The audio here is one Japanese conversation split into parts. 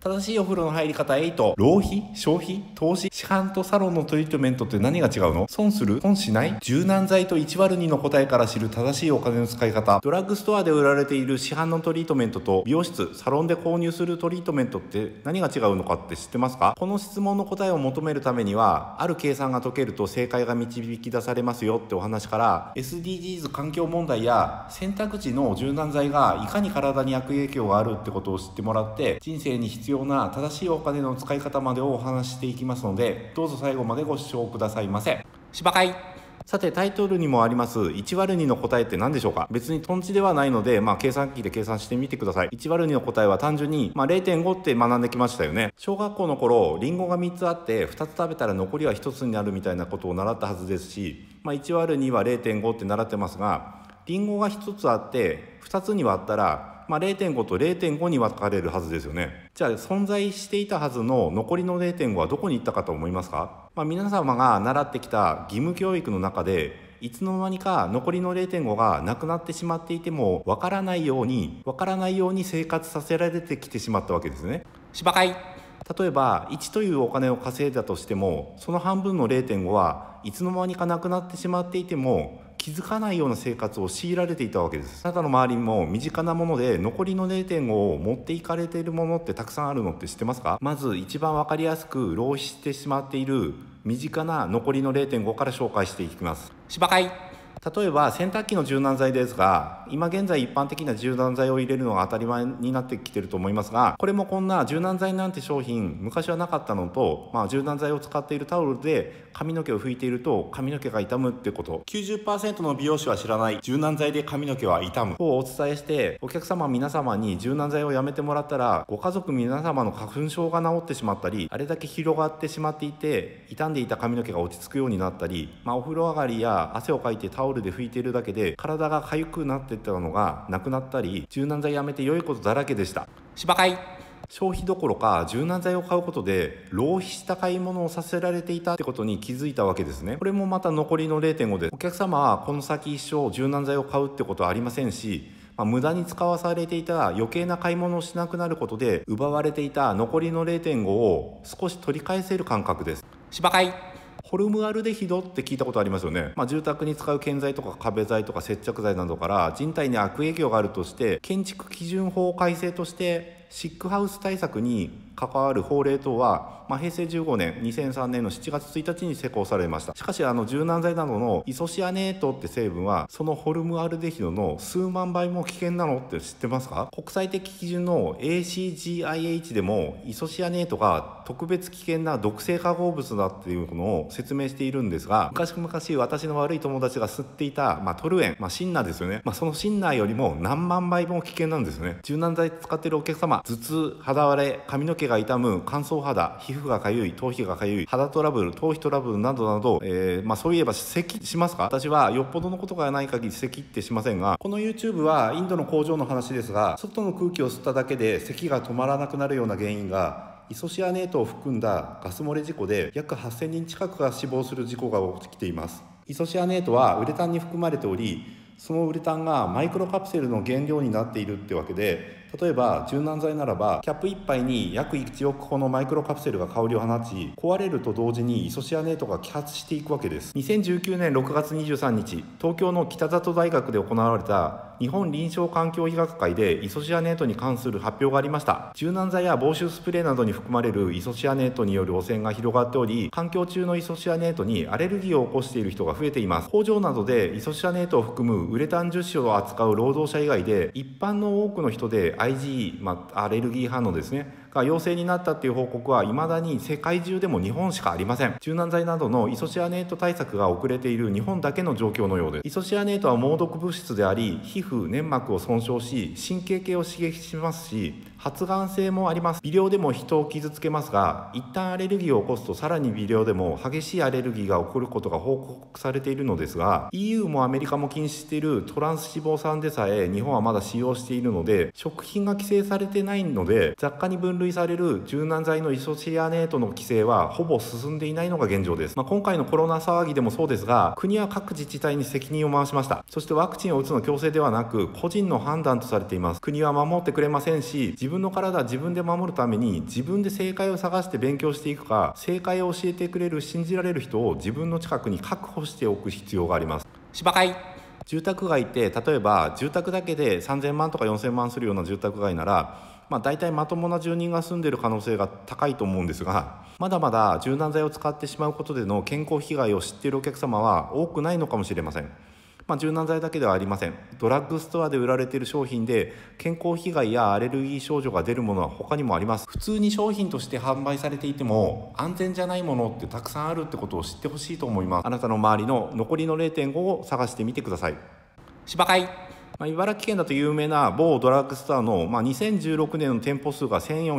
正しいお風呂の入り方8。浪費、消費、投資、市販とサロンのトリートメントって何が違うの？損する？損しない？柔軟剤と1÷2の答えから知る正しいお金の使い方。ドラッグストアで売られている市販のトリートメントと美容室、サロンで購入するトリートメントって何が違うのかって知ってますか？この質問の答えを求めるためには、ある計算が解けると正解が導き出されますよってお話から、 SDGs 環境問題や選択肢の柔軟剤がいかに体に悪影響があるってことを知ってもらって、人生に必要な正しいお金の使い方までをお話ししていきますので、どうぞ最後までご視聴くださいませ。芝会。さて、タイトルにもあります 1÷2 の答えって何でしょうか？別にトンチではないので、計算機で計算してみてください。1÷2 の答えは単純に、0.5 って学んできましたよね。小学校の頃、リンゴが3つあって2つ食べたら残りは1つになるみたいなことを習ったはずですし、1÷2 は 0.5 って習ってますが、リンゴが1つあって2つに割ったら0.5 と 0.5 に分かれるはずですよね。じゃあ存在していたはずの残りの 0.5 はどこに行ったかと思いますか？皆様が習ってきた義務教育の中で、いつの間にか残りの 0.5 がなくなってしまっていても分からないように生活させられてきてしまったわけですね。芝会。例えば1というお金を稼いだとしても、その半分の 0.5 はいつの間にかなくなってしまっていても気づかないような生活を強いられていたわけです。あなたの周りにも身近なもので残りの 0.5 を持っていかれているものってたくさんあるのって知ってますか？まず一番わかりやすく浪費してしまっている身近な残りの 0.5 から紹介していきます。芝会。例えば洗濯機の柔軟剤ですが、今現在一般的な柔軟剤を入れるのが当たり前になってきてると思いますが、これもこんな柔軟剤なんて商品昔はなかったのと、柔軟剤を使っているタオルで髪の毛を拭いていると髪の毛が傷むってこと、 90% の美容師は知らない柔軟剤で髪の毛は傷むをお伝えして、お客様皆様に柔軟剤をやめてもらったらご家族皆様の花粉症が治ってしまったり、あれだけ広がってしまっていて傷んでいた髪の毛が落ち着くようになったり、お風呂上がりや汗をかいてタオルで拭いているだけで体が痒くなっていったのがなくなったり、柔軟剤やめて良いことだらけでした。芝会。消費どころか柔軟剤を買うことで浪費した買い物をさせられていたってことに気づいたわけですね。これもまた残りの 0.5 です。お客様はこの先一生柔軟剤を買うってことはありませんし、無駄に使わされていた余計な買い物をしなくなることで奪われていた残りの 0.5 を少し取り返せる感覚です。芝会。ホルムアルデヒドって聞いたことありますよね。住宅に使う建材とか壁材とか接着剤などから人体に悪影響があるとして、建築基準法改正としてシックハウス対策に関わる法令等は、平成15年2003年の7月1日に施行されました。しかし柔軟剤などのイソシアネートって成分はそのホルムアルデヒドの数万倍も危険なのって知ってますか？国際的基準の ACGIH でもイソシアネートが特別危険な毒性化合物だっていうのを説明しているんですが、昔々私の悪い友達が吸っていた、トルエン、シンナーですよね。そのシンナーよりも何万倍も危険なんですよね。柔軟剤使っているお客様、頭痛、肌荒れ、髪の毛が傷む、乾燥肌、皮膚がかゆい、頭皮がかゆい、肌トラブル、頭皮トラブルなどなど、そういえば咳しますか？私はよっぽどのことがない限り咳ってしませんが、この YouTube はインドの工場の話ですが、外の空気を吸っただけで咳が止まらなくなるような原因がイソシアネートを含んだガス漏れ事故で約8000人近くが死亡する事故が起きています。イソシアネートはウレタンに含まれており、そのウレタンがマイクロカプセルの原料になっているってわけで、例えば柔軟剤ならばキャップ1杯に約1億個のマイクロカプセルが香りを放ち、壊れると同時にイソシアネートが揮発していくわけです。2019年6月23日、東京の北里大学で行われた日本臨床環境医学会でイソシアネートに関する発表がありました。柔軟剤や防臭スプレーなどに含まれるイソシアネートによる汚染が広がっており、環境中のイソシアネートにアレルギーを起こしている人が増えています。工場などでイソシアネートを含むウレタン樹脂を扱う労働者以外で、一般の多くの人で IgE、アレルギー反応ですねが陽性になったっていう報告は未だに世界中でも日本しかありません。柔軟剤などのイソシアネート対策が遅れている日本だけの状況のようです。イソシアネートは猛毒物質であり、皮膚粘膜を損傷し神経系を刺激しますし、発がん性もあります。微量でも人を傷つけますが、一旦アレルギーを起こすとさらに微量でも激しいアレルギーが起こることが報告されているのですが、 EU もアメリカも禁止しているトランス脂肪酸でさえ日本はまだ使用しているので、食品が規制されてないので雑貨に分類される柔軟剤のイソシアネートの規制はほぼ進んでいないのが現状です。今回のコロナ騒ぎでもそうですが、国は各自治体に責任を回しました。そしてワクチンを打つの強制ではなく個人の判断とされています。国は守ってくれませんし、自分の体自分で守るために自分で正解を探して勉強していくか、正解を教えてくれる信じられる人を自分の近くに確保しておく必要があります。芝買い。住宅街って例えば住宅だけで3000万とか4000万するような住宅街なら、大体まともな住人が住んでいる可能性が高いと思うんですが、まだまだ柔軟剤を使ってしまうことでの健康被害を知っているお客様は多くないのかもしれません。柔軟剤だけではありません。ドラッグストアで売られている商品で健康被害やアレルギー症状が出るものは他にもあります。普通に商品として販売されていても安全じゃないものってたくさんあるってことを知ってほしいと思います。あなたの周りの残りの 0.5 を探してみてください。芝買い。茨城県だと有名な某ドラッグストアの、2016年の店舗数が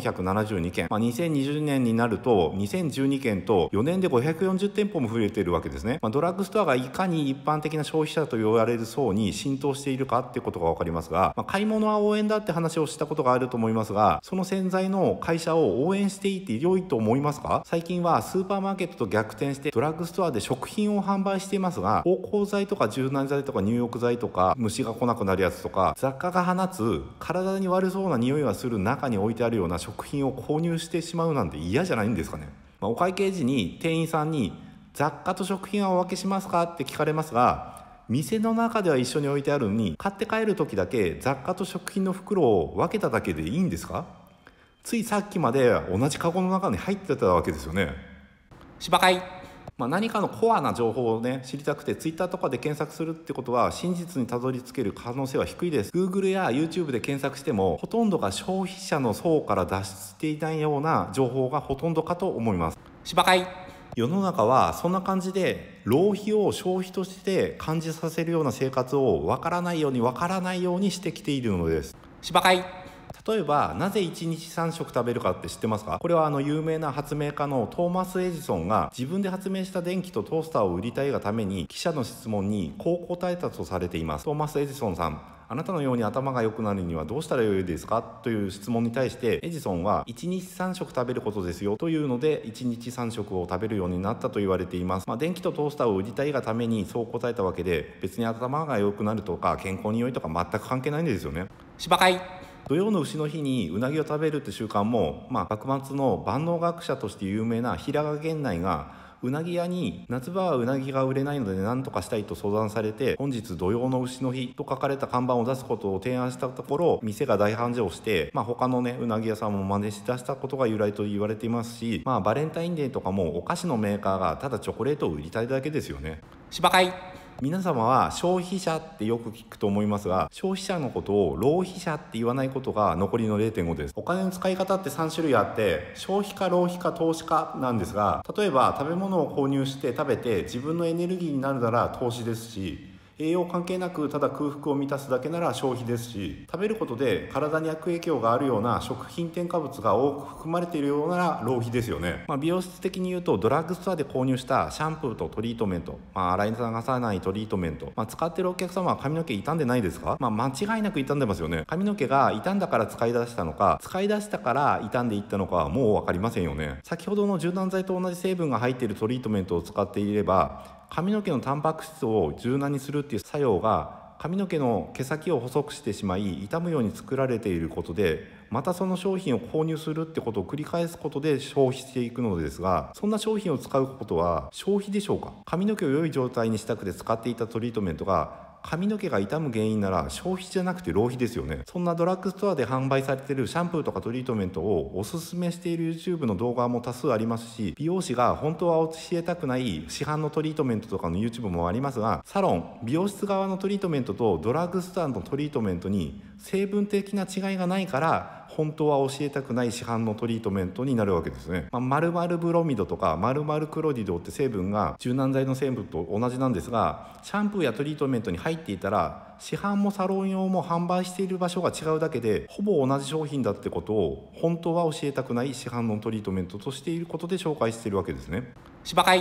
1472件、2020年になると2012件と4年で540店舗も増えているわけですね。ドラッグストアがいかに一般的な消費者と言われる層に浸透しているかってことが分かりますが、買い物は応援だって話をしたことがあると思いますが、その洗剤の会社を応援していて良いと思いますか？最近はスーパーマーケットと逆転してドラッグストアで食品を販売していますが、芳香剤とか柔軟剤とか入浴剤とか虫が来なくなるやつとか雑貨が放つ体に悪そうな匂いがする中に置いてあるような食品を購入してしまうなんて嫌じゃないんですかね。お会計時に店員さんに雑貨と食品はお分けしますかって聞かれますが、店の中では一緒に置いてあるのに買って帰る時だけ雑貨と食品の袋を分けただけでいいんですか？ついさっきまで同じカゴの中に入ってたわけですよね。芝買い。何かのコアな情報を知りたくて Twitter とかで検索するってことは真実にたどり着ける可能性は低いです。 Google や YouTube で検索してもほとんどが消費者の層から脱出していないような情報がほとんどかと思います。芝買い。世の中はそんな感じで浪費を消費として感じさせるような生活を分からないようにしてきているのです。芝買い。例えばなぜ1日3食食べるかって知ってますか？これは有名な発明家のトーマス・エジソンが自分で発明した電気とトースターを売りたいがために記者の質問にこう答えたとされています。トーマス・エジソンさん、あなたのように頭が良くなるにはどうしたらよいですかという質問に対してエジソンは1日3食食べることですよというので1日3食を食べるようになったと言われています。電気とトースターを売りたいがためにそう答えたわけで、別に頭が良くなるとか健康に良いとか全く関係ないんですよね。芝買い。土曜の丑の日にうなぎを食べるって習慣も、幕末の万能学者として有名な平賀源内がうなぎ屋に夏場はうなぎが売れないので何とかしたいと相談されて、本日土曜の丑の日と書かれた看板を出すことを提案したところ、店が大繁盛して、他のうなぎ屋さんも真似し出したことが由来と言われていますし、バレンタインデーとかもお菓子のメーカーがただチョコレートを売りたいだけですよね。芝買い。皆様は消費者ってよく聞くと思いますが、消費者のことを浪費者って言わないことが残りの 0.5 です。お金の使い方って3種類あって、消費か浪費か投資かなんですが、例えば食べ物を購入して食べて自分のエネルギーになるなら投資ですし、栄養関係なくただ空腹を満たすだけなら消費ですし、食べることで体に悪影響があるような食品添加物が多く含まれているようなら浪費ですよね。美容室的に言うとドラッグストアで購入したシャンプーとトリートメント、洗い流さないトリートメント、使ってるお客様は髪の毛傷んでないですか？間違いなく傷んでますよね。髪の毛が傷んだから使い出したのか、使い出したから傷んでいったのかはもう分かりませんよね。先ほどの柔軟剤と同じ成分が入っているトリートメントを使っていれば、髪の毛のタンパク質を柔軟にするっていう作用が髪の毛の毛先を細くしてしまい傷むように作られていることで、またその商品を購入するってことを繰り返すことで消費していくのですが、そんな商品を使うことは消費でしょうか？髪の毛を良い状態にしたくて使っていたトリートメントが髪の毛が傷む原因なら消費じゃなくて浪費ですよね。そんなドラッグストアで販売されているシャンプーとかトリートメントをおすすめしている YouTube の動画も多数ありますし、美容師が本当は教えたくない市販のトリートメントとかの YouTube もありますが、サロン、美容室側のトリートメントとドラッグストアのトリートメントに成分的な違いがないから本当は教えたくない市販のトリートメントになるわけですね。〇〇ブロミドとか〇〇クロディドって成分が柔軟剤の成分と同じなんですが、シャンプーやトリートメントに入っていたら市販もサロン用も販売している場所が違うだけでほぼ同じ商品だってことを本当は教えたくない市販のトリートメントとしていることで紹介しているわけですね。芝買い。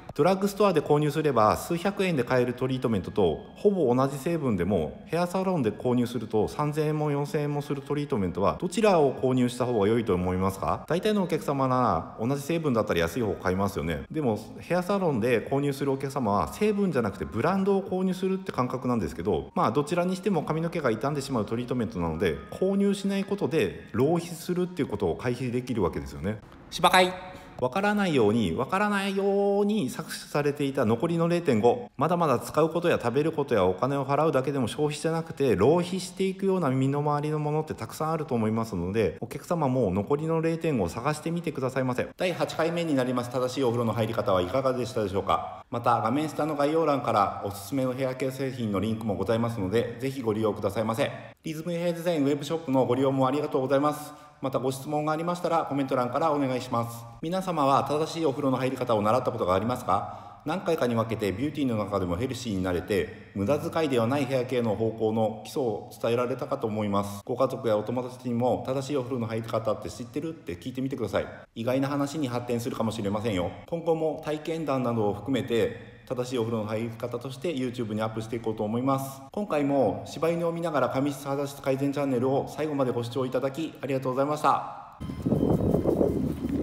ドラッグストアで購入すれば数百円で買えるトリートメントとほぼ同じ成分でもヘアサロンで購入すると3000円も4000円もするトリートメントはどちらを購入した方が良いと思いますか？大体のお客様なら同じ成分だったら安い方を買いますよね。でもヘアサロンで購入するお客様は成分じゃなくてブランドを購入するって感覚なんですけど、どちらにしても髪の毛が傷んでしまうトリートメントなので購入しないことで浪費するっていうことを回避できるわけですよね。芝会わからないように搾取されていた残りの 0.5、 まだまだ使うことや食べることやお金を払うだけでも消費じゃなくて浪費していくような身の回りのものってたくさんあると思いますので、お客様も残りの 0.5 を探してみてくださいませ。第8回目になります正しいお風呂の入り方はいかがでしたでしょうか？また画面下の概要欄からおすすめのヘアケア製品のリンクもございますのでぜひご利用くださいませ。リズムヘアデザインウェブショップのご利用もありがとうございます。またご質問がありましたらコメント欄からお願いします。皆様は正しいお風呂の入り方を習ったことがありますか？何回かに分けてビューティーの中でもヘルシーになれて無駄遣いではないヘアケアの方向の基礎を伝えられたかと思います。ご家族やお友達にも正しいお風呂の入り方って知ってるって聞いてみてください。意外な話に発展するかもしれませんよ。今後も体験談などを含めて正しいお風呂の入り方として YouTube にアップしていこうと思います。今回も柴犬を見ながら髪質肌質改善チャンネルを最後までご視聴いただきありがとうございました。